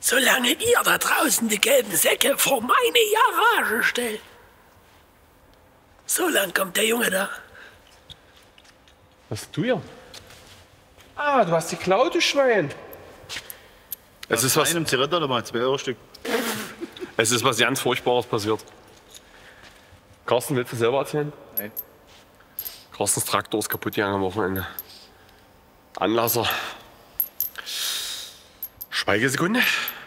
Solange ihr da draußen die gelben Säcke vor meine Garage stellt, so lang kommt der Junge da. Was du hier? Ah, du hast die Klaute, Schwein. Es ist was. Einem Zigaretten oder mal 2 Euro Stück. Es ist was ganz Furchtbares passiert. Carsten, willst du selber erzählen? Nein. Carstens Traktor ist kaputt gegangen am Wochenende. Anlasser. Schweigesekunde.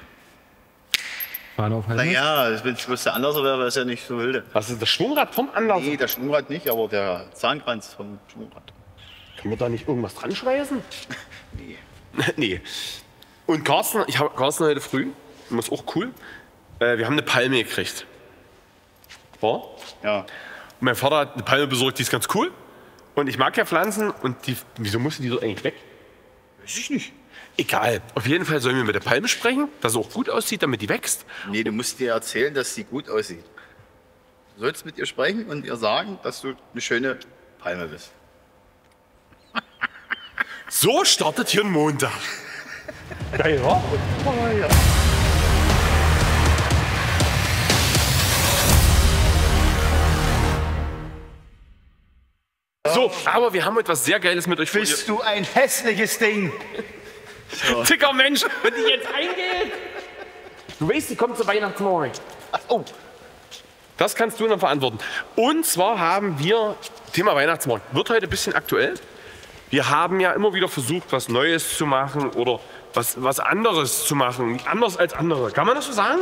Naja, wenn es der Anlasser wäre, wäre es ja nicht so wilde. Was ist das Schwungrad vom Anlasser? Nee, der Schwungrad nicht, aber der Zahnkranz vom Schwungrad. Können wir da nicht irgendwas dran schweißen? Nee. Nee. Und Carsten, ich habe Carsten heute früh, das ist auch cool, wir haben eine Palme gekriegt. War? Ja. Und mein Vater hat eine Palme besorgt, die ist ganz cool. Und ich mag ja Pflanzen und die, wieso musste die so eigentlich weg? Weiß ich nicht. Egal. Auf jeden Fall sollen wir mit der Palme sprechen, dass sie auch gut aussieht, damit die wächst. Nee, du musst dir erzählen, dass sie gut aussieht. Du sollst mit ihr sprechen und ihr sagen, dass du eine schöne Palme bist. So startet hier ein Montag. Geil, wa? Oh, ja. So, aber wir haben etwas sehr Geiles mit euch vor. Bist du ein hässliches Ding? Dicker Mensch, wenn die jetzt eingeht. Du weißt, die kommt zur Weihnachtsmorgen. Oh. Das kannst du dann verantworten. Und zwar haben wir, Thema Weihnachtsmarkt, wird heute ein bisschen aktuell. Wir haben ja immer wieder versucht, was Neues zu machen oder was anderes zu machen. Anders als andere. Kann man das so sagen?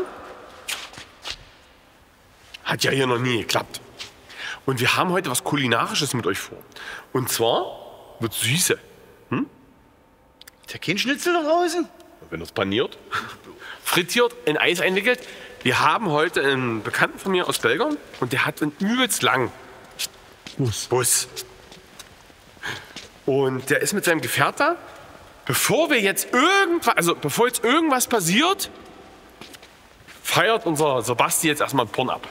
Hat ja hier noch nie geklappt. Und wir haben heute was Kulinarisches mit euch vor. Und zwar wird Süße. Ist ja kein Schnitzel da draußen? Wenn das paniert, frittiert, in Eis einwickelt. Wir haben heute einen Bekannten von mir aus Belgien und der hat einen übelst langen Bus. Und der ist mit seinem Gefährt da. Bevor jetzt irgendwas passiert, feiert unser Basti jetzt erstmal Porn ab.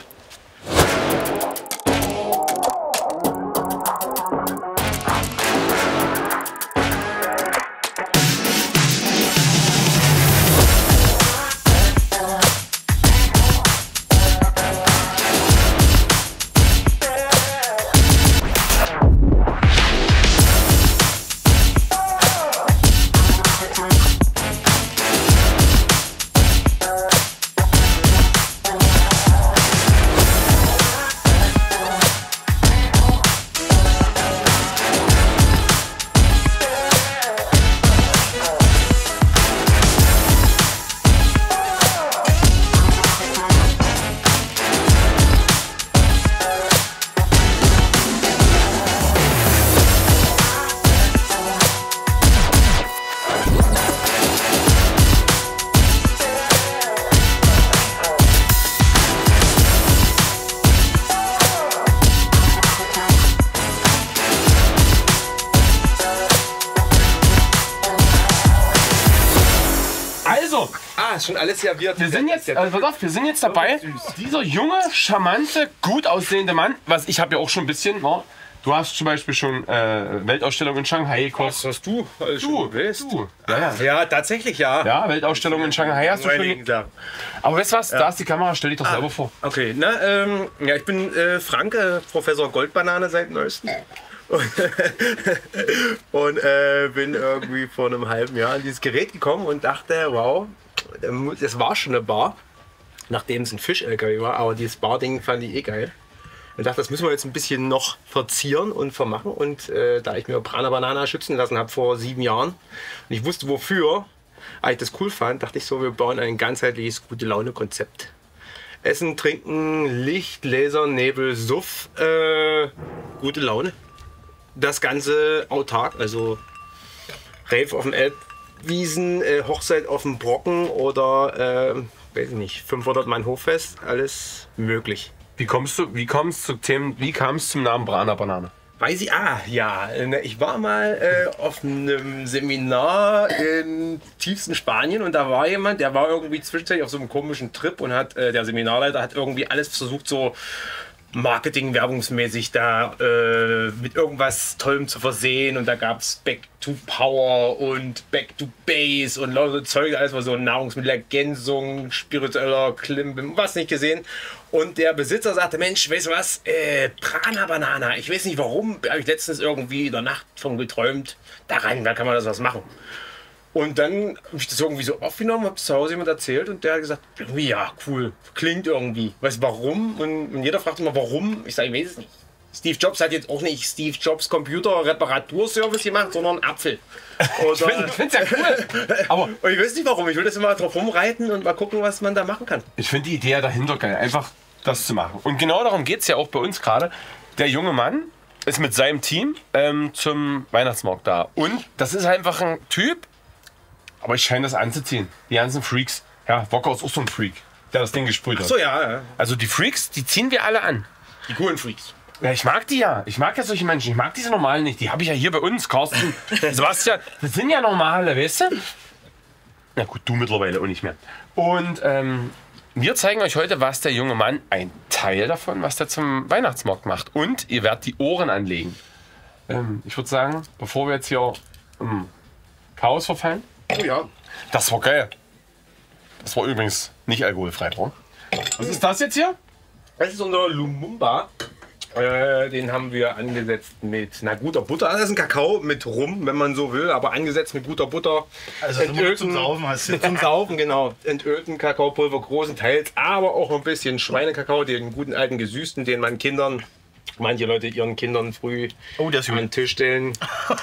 Ist schon alles serviert. Wir sind jetzt dabei. Dieser junge, charmante, gut aussehende Mann, ich habe ja auch schon ein bisschen. Du hast zum Beispiel schon Weltausstellung in Shanghai gekostet. Was hast du? Du. Ja, tatsächlich, ja. Ja, Weltausstellung in Shanghai hast du schon. Aber weißt du was? Da ist die Kamera, stell dich doch selber vor. Okay, ja, ich bin Frank, Professor Goldbanane seit neuestem. Und bin irgendwie vor einem halben Jahr an dieses Gerät gekommen und dachte, wow, das war schon eine Bar, nachdem es ein Fisch-LKW war, aber dieses Bar-Ding fand ich geil. Und dachte, das müssen wir jetzt ein bisschen noch verzieren und vermachen. Und da ich mir Prana Banana schützen lassen habe vor 7 Jahren und ich wusste wofür, ich das cool fand, dachte ich so, wir bauen ein ganzheitliches Gute-Laune-Konzept. Essen, Trinken, Licht, Laser, Nebel, Suff, gute Laune. Das Ganze autark, also Rave auf dem Elbwiesen, Hochzeit auf dem Brocken oder, weiß ich nicht, 500 Mann Hochfest, alles möglich. Wie kam es zum Namen Prana Banane? Weiß ich, ja, ich war mal auf einem Seminar in tiefsten Spanien und da war jemand, der war irgendwie zwischenzeitlich auf so einem komischen Trip und hat, der Seminarleiter hat irgendwie alles versucht so Marketing, werbungsmäßig da mit irgendwas Tollem zu versehen. Und da gab es Back to Power und Back to Base und lauter Zeug, alles war so Nahrungsmittelergänzung, spiritueller Klimbim, was nicht gesehen. Und der Besitzer sagte, Mensch, weißt du was, Prana Banana, ich weiß nicht warum, habe ich letztens irgendwie in der Nacht von geträumt, da kann man das was machen. Und dann habe ich das irgendwie so aufgenommen, habe es zu Hause jemand erzählt und der hat gesagt, irgendwie ja, cool, klingt irgendwie. Weißt du warum? Und jeder fragt immer, warum? Ich sage, ich weiß es nicht. Steve Jobs hat jetzt auch nicht Steve Jobs Computer-Reparaturservice gemacht, sondern einen Apfel. Ich finde es ja cool. Aber und ich weiß nicht warum, ich will das immer drauf rumreiten und mal gucken, was man da machen kann. ich finde die Idee dahinter geil, einfach das zu machen. Und genau darum geht es ja auch bei uns gerade. Der junge Mann ist mit seinem Team zum Weihnachtsmarkt da. Und das ist einfach ein Typ, aber ich scheine das anzuziehen. Die ganzen Freaks. Ja, Wocker ist auch so ein Freak, der das Ding gesprüht hat. So, ja. Also die Freaks, die ziehen wir alle an. Die coolen Freaks. Ja, ich mag die ja. Ich mag ja solche Menschen. Ich mag diese normalen nicht. Die habe ich ja hier bei uns, Carsten, Sebastian. Das sind ja normale, weißt du? Na gut, du mittlerweile auch nicht mehr. Und wir zeigen euch heute, was der junge Mann, ein Teil davon, was der zum Weihnachtsmarkt macht. Und ihr werdet die Ohren anlegen. Ich würde sagen, bevor wir jetzt hier Chaos verfallen. Oh ja. Das war geil. Das war übrigens nicht alkoholfrei, oder? Was ist das jetzt hier? Das ist unser Lumumba. Den haben wir angesetzt mit einer guter Butter. Das ist ein Kakao mit Rum, wenn man so will, aber angesetzt mit guter Butter. Also zum Saufen hast du. Zum Saufen, genau. Entölten Kakaopulver großenteils, aber auch ein bisschen Schweinekakao, den guten alten gesüßten, den man Kindern, manche Leute ihren Kindern früh an den Tisch stellen.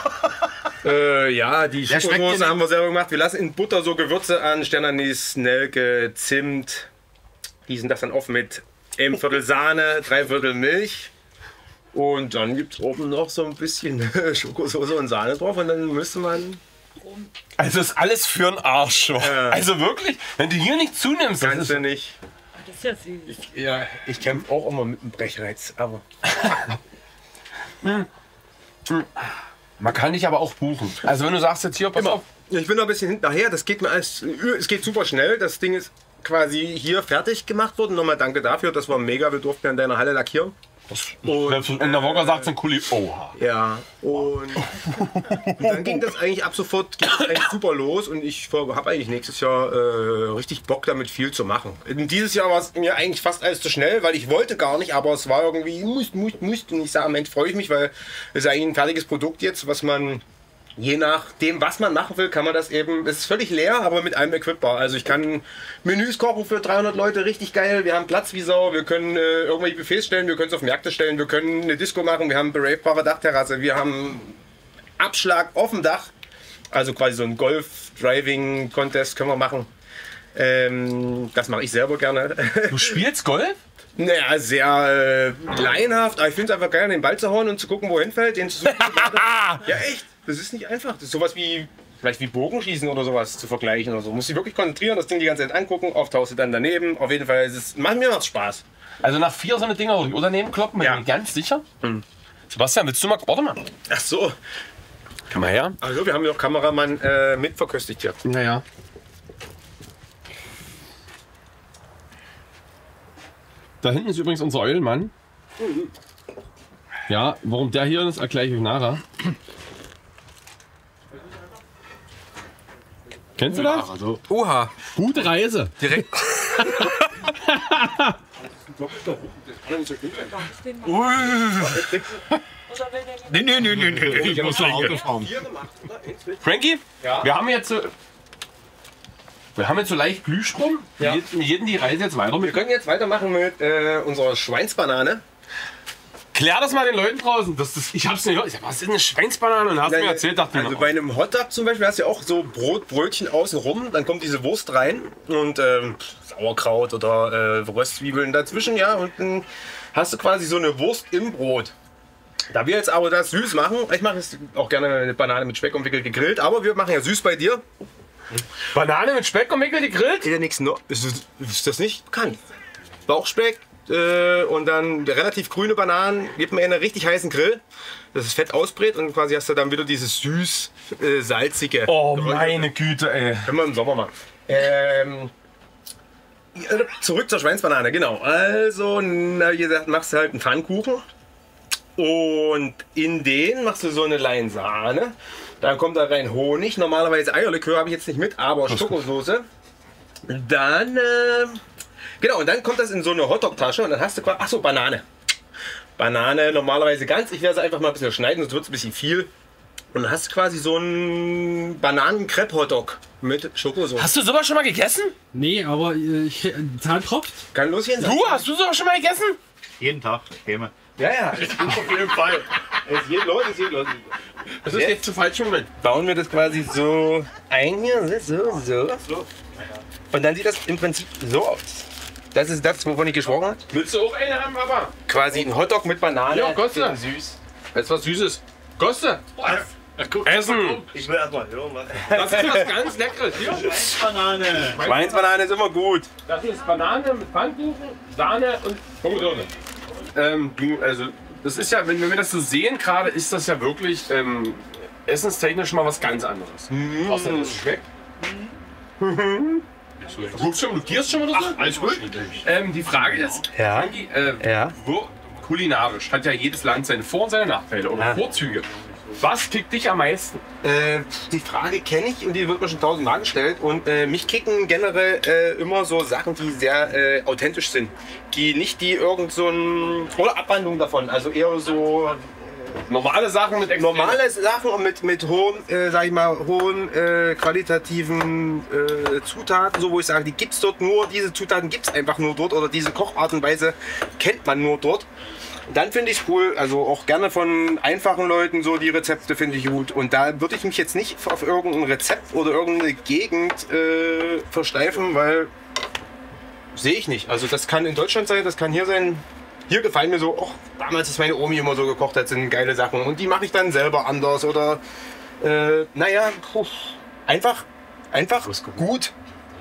Ja, die Schokosoße haben wir selber gemacht. Wir lassen in Butter so Gewürze an, Sternanis, Nelke, Zimt. Gießen das dann auf mit 1/4 Sahne, 3/4 Milch. Und dann gibt es oben noch so ein bisschen Schokosoße und Sahne drauf und dann müsste man... Also ist alles für den Arsch. Also wirklich, wenn du hier nicht zunimmst, das Kannst ist du nicht. Das ist ja süß. Ja, ich kämpfe auch immer mit dem Brechreiz, aber... man kann dich aber auch buchen. Also wenn du sagst jetzt hier, pass auf. Ich bin noch ein bisschen hinterher, das geht mir alles... Es geht super schnell, das Ding ist quasi hier fertig gemacht worden. Nochmal danke dafür, das war mega, wir durften ja in deiner Halle lackieren. Und der Wocker sagt so ein Kuli, oha. Ja, und dann ging das eigentlich ab sofort super los und ich habe eigentlich nächstes Jahr richtig Bock damit viel zu machen. Dieses Jahr war es mir eigentlich fast alles zu schnell, weil ich wollte gar nicht, aber es war irgendwie muss und ich sage, am Ende freue ich mich, weil es ist eigentlich ein fertiges Produkt jetzt, was man je nachdem, was man machen will, kann man das eben, es ist völlig leer, aber mit allem equipbar. Also ich kann Menüs kochen für 300 Leute, richtig geil. Wir haben Platz wie Sau, wir können irgendwelche Buffets stellen, wir können es auf Märkte stellen, wir können eine Disco machen, wir haben eine beravebare Dachterrasse, wir haben Abschlag auf dem Dach. Also quasi so ein Golf-Driving-Contest können wir machen. Das mache ich selber gerne. Du spielst Golf? Naja, sehr laienhaft, aber ich finde es einfach geil, den Ball zu hauen und zu gucken, wo er hinfällt, den zu suchen. Ja, echt. Das ist nicht einfach. Das ist sowas wie, vielleicht wie Bogenschießen oder sowas zu vergleichen oder so. Muss sich wirklich konzentrieren, das Ding die ganze Zeit angucken, oft haust du dann daneben. Auf jeden Fall, mir macht's Spaß. Also nach 4 so eine Dinger oder daneben kloppen, bin ich mir ganz sicher. Sebastian, willst du mal, warte mal. Ach so. Komm mal her. Also, wir haben ja auch Kameramann mitverköstigt hier. Naja. Da hinten ist übrigens unser Eulmann. Ja, warum der hier ist, erkläre ich euch nachher. Kennst du das? Also, Oha. Gute Reise. Direkt. Nee. Ich muss Auto fahren. Frankie, ja? Wir haben jetzt so leicht Glühstrom. Ja. Wir jeden die Reise jetzt weiter Wir mit. können jetzt weitermachen mit unserer Schweinsbanane. Klär das mal den Leuten draußen. Ich hab's nicht gehört. Ich sag, was ist eine Schweinsbanane? Und hast mir erzählt, dachte ich Also noch. bei einem Hotdog zum Beispiel hast du ja auch so Brotchen außen rum, dann kommt diese Wurst rein und Sauerkraut oder Röstzwiebeln dazwischen, ja, und dann hast du quasi so eine Wurst im Brot. Da wir jetzt aber das süß machen, ich mache jetzt auch gerne eine Banane mit Speck umwickelt gegrillt, aber wir machen ja süß bei dir. Banane mit Speck und Mickel gegrillt? Ja, nichts ist das nicht bekannt. Bauchspeck und dann relativ grüne Bananen, gibt man in einen richtig heißen Grill, dass das Fett ausbrät und quasi hast du dann wieder dieses salzige. Oh meine Güte, ey. Können wir im Sommer machen. zurück zur Schweinsbanane, genau. Also, na, wie gesagt, machst du halt einen Pfannkuchen. Und in den machst du so eine Line Sahne. Dann kommt da rein Honig. Normalerweise Eierlikör habe ich jetzt nicht mit, aber Schokosoße. Dann, genau, und dann kommt das in so eine Hotdog-Tasche. Und dann hast du quasi, achso, Banane. Banane normalerweise ganz. Ich werde sie einfach mal ein bisschen schneiden, sonst wird es ein bisschen viel. Und dann hast du quasi so einen Bananen-Crepe-Hotdog mit Schokosoße. Hast du sowas schon mal gegessen? Nee, aber Zahn tropft. Kann losgehen? Hast du sowas schon mal gegessen? Jeden Tag, käme. Ja, ja. Auf jeden Fall. Es geht los, es geht los. Das ist jetzt zu falsch Moment. Bauen wir das quasi so ein hier, so. Und dann sieht das im Prinzip so aus. Das ist das, wovon ich gesprochen habe. Willst du auch eine haben, Papa? Quasi ein Hotdog mit Banane. Ja, Koste. Süß. Jetzt was Süßes. Koste. Essen. Ich will erstmal hören, was. Das ist was ganz Leckeres. Hier. Banane. Schweinsbanane ist immer gut. Das hier ist Banane mit Pfannkuchen, Sahne und Pomodore. Also, das ist ja, wenn wir das so sehen gerade, ist das ja wirklich essenstechnisch mal was ganz anderes. Was denn das schmeckt? Du guckst schon, du gierst schon oder so? Alles gut? Die Frage ist, Ja. Frankie, Ja. kulinarisch hat ja jedes Land seine Vor- und seine Nachteile oder Ja. Vorzüge. Was kickt dich am meisten? Die Frage kenne ich und die wird mir schon 1000-mal gestellt. Und mich kicken generell immer so Sachen, die sehr authentisch sind. Die nicht die irgend so ein. Oder Abwandlung davon. Also eher so. Normale Sachen mit Extrem. Normale Sachen und mit hohen, sag ich mal, hohen qualitativen Zutaten, so wo ich sage, die gibt's dort nur, diese Zutaten gibt's einfach nur dort oder diese Kochart und Weise kennt man nur dort. Dann finde ich es cool, also auch gerne von einfachen Leuten so die Rezepte finde ich gut. Und da würde ich mich jetzt nicht auf irgendein Rezept oder irgendeine Gegend versteifen, weil sehe ich nicht. Also das kann in Deutschland sein, das kann hier sein. Hier gefallen mir so, damals ist meine Omi immer so gekocht hat, sind geile Sachen. Und die mache ich dann selber anders oder naja, einfach gut.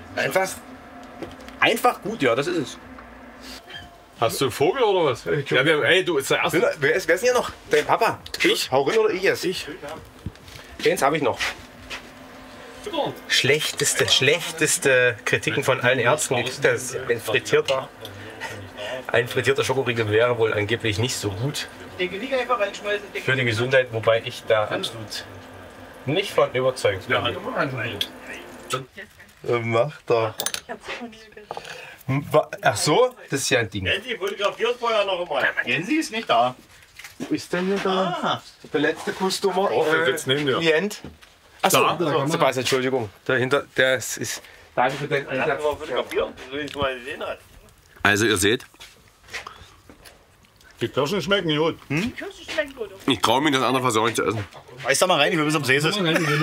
Einfach gut, ja, das ist es. Hast du einen Vogel oder was? Ja, ey, du ist der erste. Wer ist denn hier noch? Dein Papa? Ich? Hau rein oder ich es? Ich. Eins habe ich noch. Schlechteste Kritiken von allen Ärzten. Das ein frittierter Schokoriegel wäre wohl angeblich nicht so gut für die Gesundheit, wobei ich da absolut nicht von überzeugt bin. Macht doch. Ach so, das ist ja ein Ding. Jensi fotografiert vorher noch einmal. Jensi ist nicht da. Wo ist denn hier der letzte Customer? jetzt neben dir. Klient. Achso, Da. Sebastian, Entschuldigung. Dahinter, das ist. Danke für deinen Lass Einsatz. mal fotografieren, so wie ich es mal gesehen habe. Also ihr seht, Die Kirschen schmecken gut. ich traue mich das andere Versorgung nicht zu essen. Weiß da mal rein, ich will bis am See ist.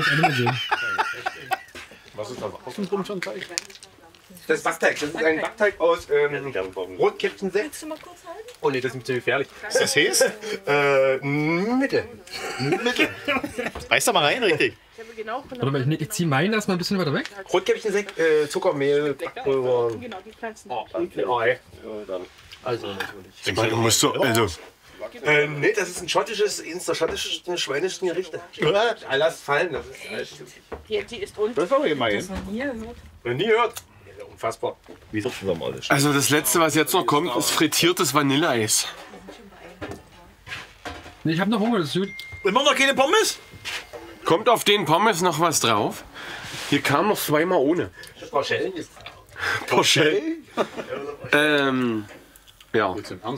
Was ist das außenrum schon gleich? Das ist Backteig. Das ist ein Backteig aus Rotkäppchensekt. Willst du mal kurz halten? Oh ne, das ist mir zu gefährlich. Ist das Häs? Mitte. Weiß da mal rein, richtig. Ich habe genau von Warte mal, ich zieh meinen erstmal ein bisschen weiter weg. Rotkäppchensekt, Zuckermehl, Backpulver. genau die kleinsten. Ei. Also natürlich. Du musst so, also. Nee, das ist ein schottisches, eines der schottischen schweinischen Gerichte. Lass fallen. Das ist Die ist unten. Das ist aber gemein. Hier. nie gehört. Unfassbar. Wie ist das zusammen alles? Also das letzte, was jetzt noch kommt, ist frittiertes Vanilleeis. Nee, ich hab noch Hunger, das ist gut. Immer noch keine Pommes? Kommt auf den Pommes noch was drauf? Hier kam noch zweimal ohne. Porchel. Porchel? Ja.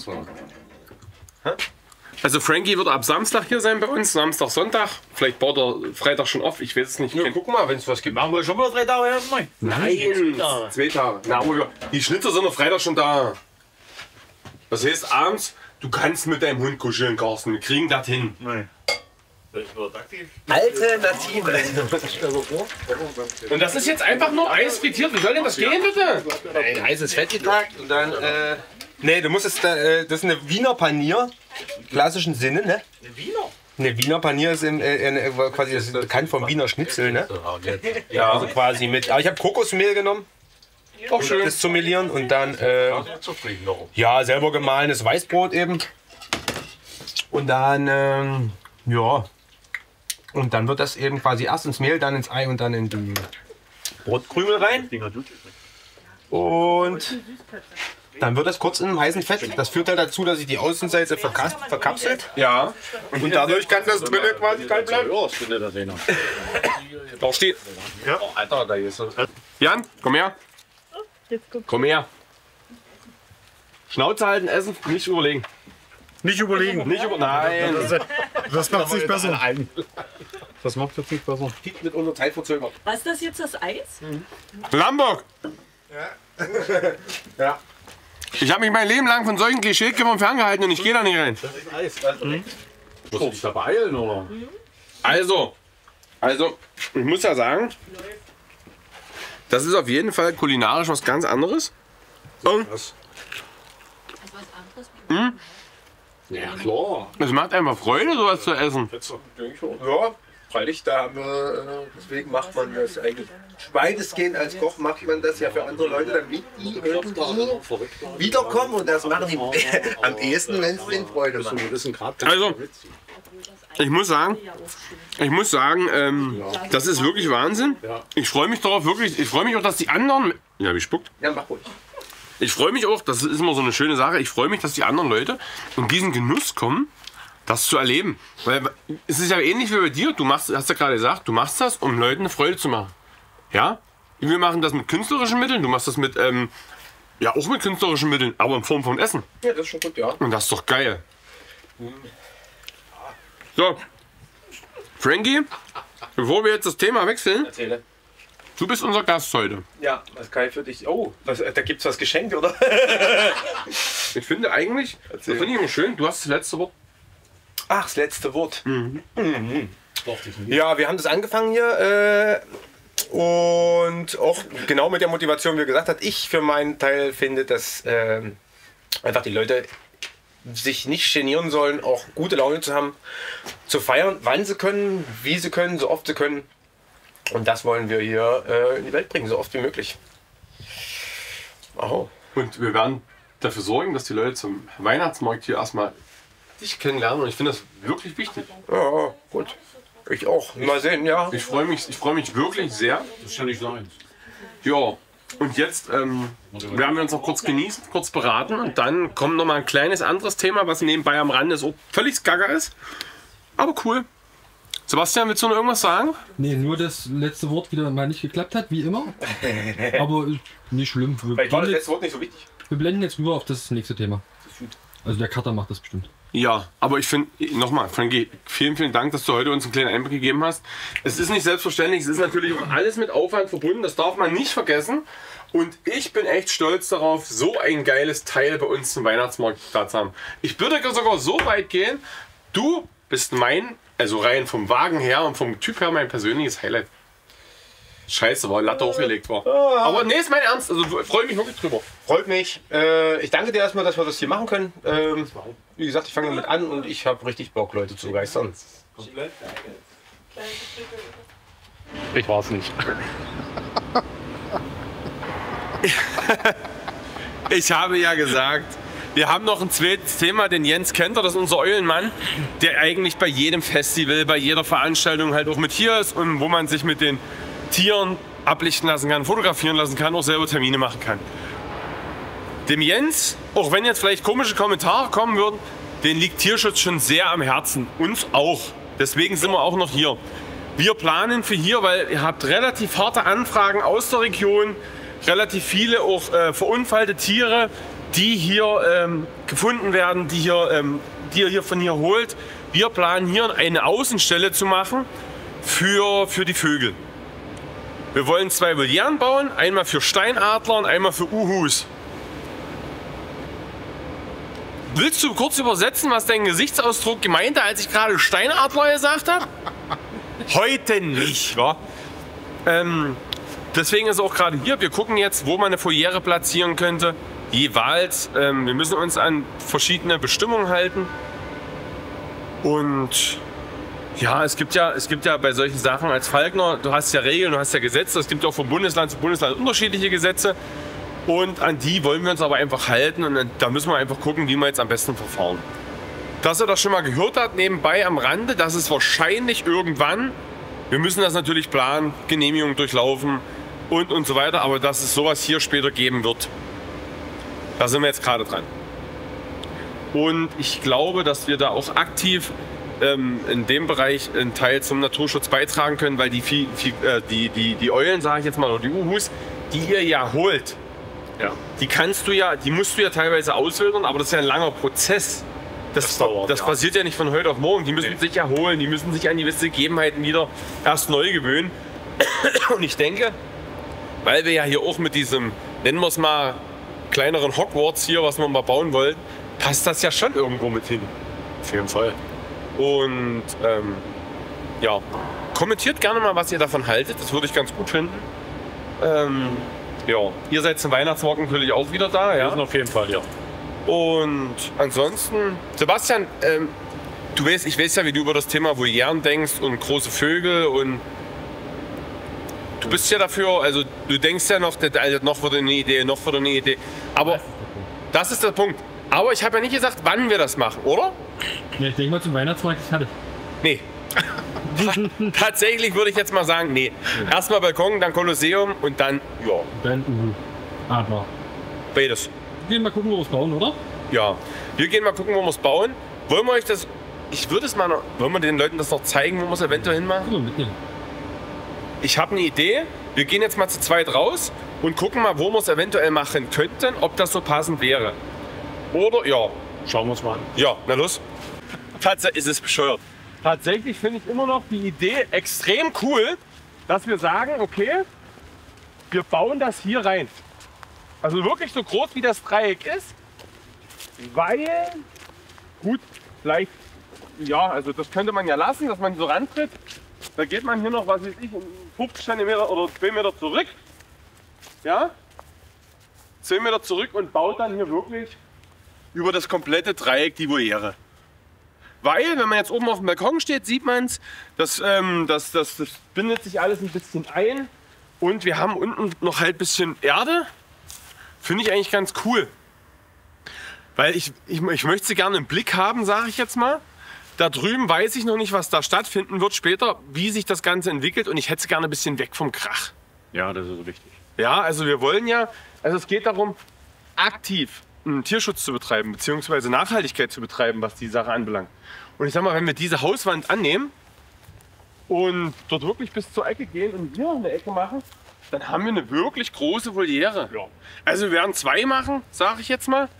Also Frankie wird ab Samstag hier sein bei uns, Samstag, Sonntag. Vielleicht baut er Freitag schon auf, ich weiß es nicht. Ja, guck mal, wenn es was gibt. Machen wir schon mal 3 Tage erstmal. Nein, 2 Tage. Na, aber die Schnitzel sind am Freitag schon da. Das heißt, abends, du kannst mit deinem Hund kuscheln, Carsten. Wir kriegen das hin. Nein. Alternative. Und das ist jetzt einfach nur Eis frittiert. Wie soll denn das gehen, bitte? Ein heißes Fett getagt und dann. Nee, du musst es. Das ist eine Wiener Panier. Im klassischen Sinne, ne? Eine Wiener Panier ist quasi das ist bekannt vom Wiener Schnitzel, ne? Ja, also quasi mit. Aber ich habe Kokosmehl genommen. Auch schön. Das zu melieren und dann. Ja, selber gemahlenes Weißbrot eben. Und dann. Ja. Und dann wird das eben quasi erst ins Mehl, dann ins Ei und dann in die Brotkrümel rein. Und dann wird das kurz in einem heißen Fett. Das führt halt dazu, dass sich die Außenseite verkapselt. Ja. Und dadurch kann das drinnen quasi kalt bleiben. Da steht. Ja. Alter, da ist so. Jan, komm her. Komm her. Schnauze halten, essen, nicht überlegen. Nicht überlegen. Nicht über. Nein. Das macht nicht besser. Das macht jetzt nicht besser. Mit unserer Zeit verzögert. Was ist das jetzt, das Eis? Lamborg! Ja. Ich habe mich mein Leben lang von solchen Klischeekippern ferngehalten und ich gehe da nicht rein. Musst du dich da beeilen, oder? Also, ich muss ja sagen, das ist auf jeden Fall kulinarisch was ganz anderes. Und Ja, klar. es macht einfach Freude, sowas zu essen. Ja, freilich, da haben wir, deswegen macht man das eigentlich weitestgehend als Koch, macht man das ja für andere Leute, damit die irgendwie wiederkommen und das machen die am ehesten, wenn es denen Freude macht. Also, ich muss sagen, das ist wirklich Wahnsinn. Ich freue mich darauf, wirklich. Ich freue mich auch, dass die anderen. Ja, wie spuckt. Ja, mach ruhig. Ich freue mich auch, das ist immer so eine schöne Sache. Ich freue mich, dass die anderen Leute in diesen Genuss kommen, das zu erleben. Weil es ist ja ähnlich wie bei dir. Du machst, hast ja gerade gesagt, du machst das, um Leuten eine Freude zu machen. Ja? Wir machen das mit künstlerischen Mitteln. Du machst das mit, ja, auch mit künstlerischen Mitteln, aber in Form von Essen. Ja, das ist schon gut, ja. Und das ist doch geil. So, Frankie, bevor wir jetzt das Thema wechseln, Erzähle. du bist unser Gast heute. Ja, was kann ich für dich? Oh, da gibt's was geschenkt, oder? Ich finde eigentlich, das finde ich immer schön, du hast das letzte Wort. Ach, das letzte Wort. Ja, wir haben das angefangen hier und auch genau mit der Motivation, wie er gesagt hat, ich für meinen Teil finde, dass einfach die Leute sich nicht genieren sollen, auch gute Laune zu haben, zu feiern, wann sie können, wie sie können, so oft sie können. Und das wollen wir hier in die Welt bringen, so oft wie möglich. Oh. Und wir werden dafür sorgen, dass die Leute zum Weihnachtsmarkt hier erstmal dich kennenlernen. Und ich finde das wirklich wichtig. Ja, gut. Ich auch. Mal sehen, ja. Ich freue mich wirklich sehr. Das kann nicht sein. Ja, und jetzt werden wir uns noch kurz genießen, kurz beraten. Und dann kommt noch mal ein kleines anderes Thema, was nebenbei am Rande so völlig gaga ist. Aber cool. Sebastian, willst du noch irgendwas sagen? Nee, nur das letzte Wort wieder mal nicht geklappt hat, wie immer. Aber nicht schlimm. Vielleicht war das letzte Wort nicht so wichtig. Wir blenden jetzt rüber auf das nächste Thema. Also der Cutter macht das bestimmt. Ja, aber ich finde, nochmal, Frankie, vielen, vielen Dank, dass du heute uns einen kleinen Einblick gegeben hast. Es ist nicht selbstverständlich, es ist natürlich auch alles mit Aufwand verbunden, das darf man nicht vergessen. Und ich bin echt stolz darauf, so ein geiles Teil bei uns zum Weihnachtsmarkt da zu haben. Ich würde sogar so weit gehen, du bist mein, also rein vom Wagen her und vom Typ her, mein persönliches Highlight. Scheiße, weil Latte hochgelegt war. Aber nee, ist mein Ernst, also freue mich wirklich drüber. Freut mich. Ich danke dir erstmal, dass wir das hier machen können. Wie gesagt, ich fange damit an und ich habe richtig Bock, Leute zu begeistern. Ich war's nicht. Ich habe ja gesagt, wir haben noch ein zweites Thema, den Jens kennt, das ist unser Eulenmann, der eigentlich bei jedem Festival, bei jeder Veranstaltung halt auch mit hier ist und wo man sich mit den Tieren ablichten lassen kann, fotografieren lassen kann, auch selber Termine machen kann. Dem Jens, auch wenn jetzt vielleicht komische Kommentare kommen würden, den liegt Tierschutz schon sehr am Herzen. Uns auch. Deswegen sind wir auch noch hier. Wir planen für hier, weil ihr habt relativ harte Anfragen aus der Region, relativ viele auch verunfallte Tiere, die hier gefunden werden, die ihr hier von hier holt. Wir planen hier eine Außenstelle zu machen für die Vögel. Wir wollen 2 Volieren bauen, einmal für Steinadler und einmal für Uhus. Willst du kurz übersetzen, was dein Gesichtsausdruck gemeint hat, als ich gerade Steinadler gesagt habe? Heute nicht, wa? Deswegen ist auch gerade hier, wir gucken jetzt, wo man eine Voliere platzieren könnte. Jeweils, wir müssen uns an verschiedene Bestimmungen halten. Und ja, es gibt ja bei solchen Sachen als Falkner, du hast ja Regeln, du hast ja Gesetze, es gibt ja auch von Bundesland zu Bundesland unterschiedliche Gesetze. Und an die wollen wir uns aber einfach halten und da müssen wir einfach gucken, wie wir jetzt am besten verfahren. Dass ihr das schon mal gehört habt, nebenbei am Rande, das ist wahrscheinlich irgendwann, wir müssen das natürlich planen, Genehmigung durchlaufen, und so weiter. Aber dass es sowas hier später geben wird, da sind wir jetzt gerade dran. Und ich glaube, dass wir da auch aktiv in dem Bereich einen Teil zum Naturschutz beitragen können, weil die Eulen, sage ich jetzt mal, oder die Uhus, die ihr ja holt, Ja. die musst du ja teilweise auswildern, aber das ist ja ein langer Prozess. Das dauert, ja. passiert ja nicht von heute auf morgen. Die müssen sich erholen, die müssen sich an gewisse Gegebenheiten wieder erst neu gewöhnen. Und ich denke, weil wir ja hier auch mit diesem, nennen wir es mal, kleineren Hogwarts hier, was wir mal bauen wollen, passt das ja schon irgendwo mit hin. Auf jeden Fall. Und ja, kommentiert gerne mal, was ihr davon haltet. Das würde ich ganz gut finden. Ja, ihr seid zum Weihnachtsmarkt natürlich auch wieder da. Wir Ja? sind auf jeden Fall, ja. Und ansonsten, Sebastian, ich weiß ja, wie du über das Thema Volieren denkst und große Vögel und du bist ja dafür, also du denkst ja noch, noch wurde eine Idee, noch wurde eine Idee. Aber das ist der Punkt. Aber ich habe ja nicht gesagt, wann wir das machen, oder? Ja, ich denke mal, zum Weihnachtsmarkt ist fertig. Nee. Tatsächlich würde ich jetzt mal sagen, nee. Erstmal Balkon, dann Kolosseum und dann, ja, Dann Adler. beides. Wir gehen mal gucken, wo wir es bauen, oder? Ja, wir gehen mal gucken, wo wir es bauen. Wollen wir euch das, ich würde es mal noch, wollen wir den Leuten das noch zeigen, wo wir es eventuell hinmachen? So, mitnehmen. Ich habe eine Idee. Wir gehen jetzt mal zu zweit raus und gucken mal, wo wir es eventuell machen könnten, ob das so passend wäre. Oder, ja, Schauen wir uns mal an. ja, na los. Tatsächlich ist es bescheuert. Tatsächlich finde ich immer noch die Idee extrem cool, dass wir sagen, okay, wir bauen das hier rein. Also wirklich so groß wie das Dreieck ist, weil, gut, vielleicht, ja, also das könnte man ja lassen, dass man so rantritt. Da geht man hier noch, was weiß ich, 50 cm oder 2 Meter zurück. Ja, 2 Meter zurück und baut dann hier wirklich über das komplette Dreieck die Voliere. Weil, wenn man jetzt oben auf dem Balkon steht, sieht man es, das bindet sich alles ein bisschen ein. Und wir haben unten noch halt ein bisschen Erde. Finde ich eigentlich ganz cool. Weil ich möchte sie gerne im Blick haben, sage ich jetzt mal. Da drüben weiß ich noch nicht, was da stattfinden wird später, wie sich das Ganze entwickelt. Und ich hätte sie gerne ein bisschen weg vom Krach. Ja, das ist wichtig. Ja, also wir wollen ja, also es geht darum, aktiv einen Tierschutz zu betreiben, beziehungsweise Nachhaltigkeit zu betreiben, was die Sache anbelangt. Und ich sag mal, wenn wir diese Hauswand annehmen und dort wirklich bis zur Ecke gehen und hier eine Ecke machen, dann haben wir eine wirklich große Voliere. Ja. Also wir werden 2 machen, sage ich jetzt mal.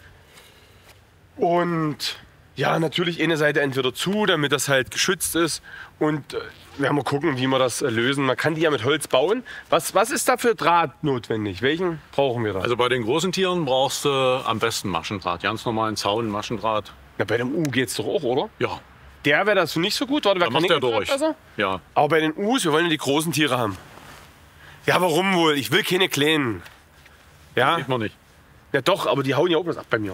Und ja, natürlich eine Seite entweder zu, damit das halt geschützt ist. Und wir werden mal gucken, wie wir das lösen. Man kann die ja mit Holz bauen. Was ist da für Draht notwendig? Welchen brauchen wir da? Also bei den großen Tieren brauchst du am besten Maschendraht. Ganz normalen Zaun, Maschendraht. Ja, bei dem U geht's doch auch, oder? Ja, Der wäre das nicht so gut. Warte, wer da macht der durch. besser? Ja, Aber bei den U's, wir wollen ja die großen Tiere haben. Ja, warum wohl? Ich will keine kleinen. Ja, sieht man nicht. ja doch, aber die hauen ja auch was ab bei mir.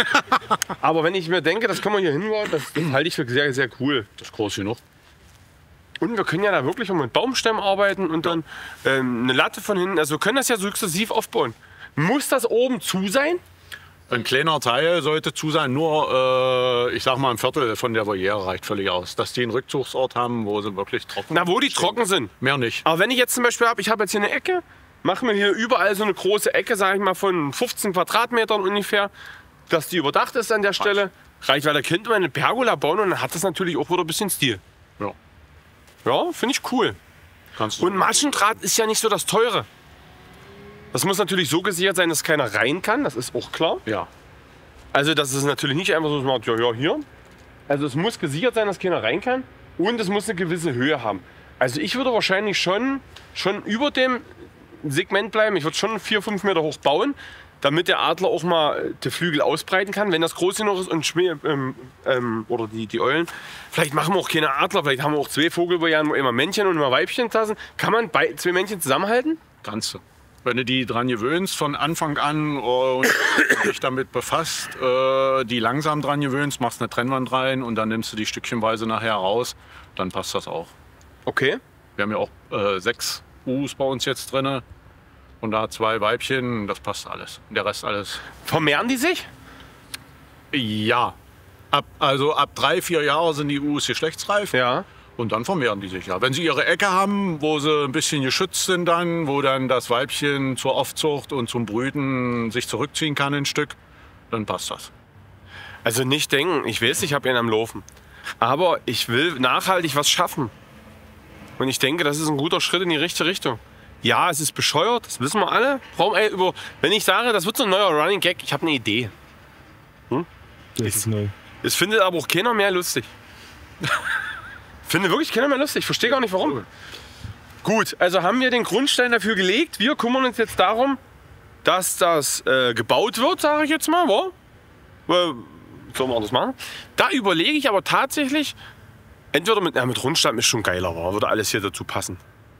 Aber wenn ich mir denke, das können wir hier hinbauen, das halte ich für sehr, sehr cool. Das ist groß genug. Und wir können ja da wirklich mit Baumstämmen arbeiten und dann eine Latte von hinten. Also wir können das ja sukzessiv aufbauen. Muss das oben zu sein? Ein kleiner Teil sollte zu sein, nur ich sag mal ein Viertel von der Voliere reicht völlig aus. Dass die einen Rückzugsort haben, wo sie wirklich trocken Na, wo die trocken sind. Mehr nicht. Aber wenn ich jetzt zum Beispiel habe, ich habe jetzt hier eine Ecke, machen wir hier überall so eine große Ecke, sage ich mal, von 15 Quadratmetern ungefähr, dass die überdacht ist an der Stelle. Reicht, weil da könnte man eine Pergola bauen und dann hat das natürlich auch wieder ein bisschen Stil. Ja, Ja, finde ich cool. kannst du. Und Maschendraht ist ja nicht so das Teure. Das muss natürlich so gesichert sein, dass keiner rein kann, das ist auch klar. Ja, Also das ist natürlich nicht einfach so, dass man sagt, ja, hier. Also es muss gesichert sein, dass keiner rein kann und es muss eine gewisse Höhe haben. Also ich würde wahrscheinlich schon über dem Segment bleiben. Ich würde schon 4-5 Meter hoch bauen, damit der Adler auch mal die Flügel ausbreiten kann, wenn das groß genug ist und oder die Eulen. Vielleicht machen wir auch keine Adler, vielleicht haben wir auch 2 Vogelvolieren, wo immer Männchen und immer Weibchen da sind. Kann man 2 Männchen zusammenhalten? kannst du. Wenn du die dran gewöhnst von Anfang an und dich damit befasst, die langsam dran gewöhnst, machst eine Trennwand rein und dann nimmst du die stückchenweise nachher raus, dann passt das auch. Okay. Wir haben ja auch 6 U's bei uns jetzt drin und da 2 Weibchen, das passt alles. Der Rest alles. Vermehren die sich? Ja, also ab 3-4 Jahre sind die U's geschlechtsreif Ja. Und dann vermehren die sich, ja. Wenn sie ihre Ecke haben, wo sie ein bisschen geschützt sind dann, wo dann das Weibchen zur Aufzucht und zum Brüten sich zurückziehen kann ein Stück, dann passt das. Also nicht denken, ich weiß, ich habe ihn am Laufen. Aber ich will nachhaltig was schaffen. Und ich denke, das ist ein guter Schritt in die richtige Richtung. Ja, es ist bescheuert, das wissen wir alle. Wenn ich sage, das wird so ein neuer Running Gag, ich habe eine Idee. Das ist neu. Das findet aber auch keiner mehr lustig. Finde wirklich keiner mehr lustig. Ich verstehe gar nicht warum. Gut, also haben wir den Grundstein dafür gelegt. Wir kümmern uns jetzt darum, dass das gebaut wird, sage ich jetzt mal. Sollen wir das machen? Da überlege ich aber tatsächlich, entweder mit Rundstand ist schon geiler, würde alles hier dazu passen.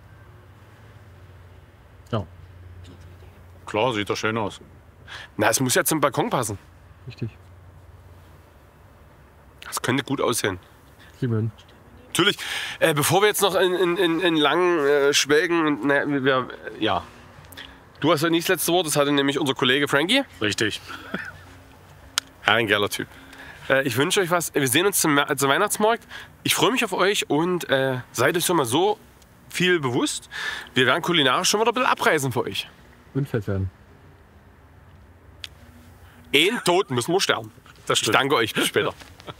Ja, Klar, sieht doch schön aus. Na, es muss ja zum Balkon passen. richtig. Das könnte gut aussehen. Kriegen wir hin. Natürlich, bevor wir jetzt noch in langen Schwelgen, ja. Du hast ja nicht das letzte Wort, das hatte nämlich unser Kollege Frankie. Richtig. Ein geiler Typ. Ich wünsche euch was. Wir sehen uns zum Weihnachtsmarkt. Ich freue mich auf euch und seid euch schon mal so viel bewusst. Wir werden kulinarisch schon wieder ein bisschen abreisen für euch. Und fett werden. Einen Tod müssen wir sterben. Das Ich stimmt. danke euch. Bis später.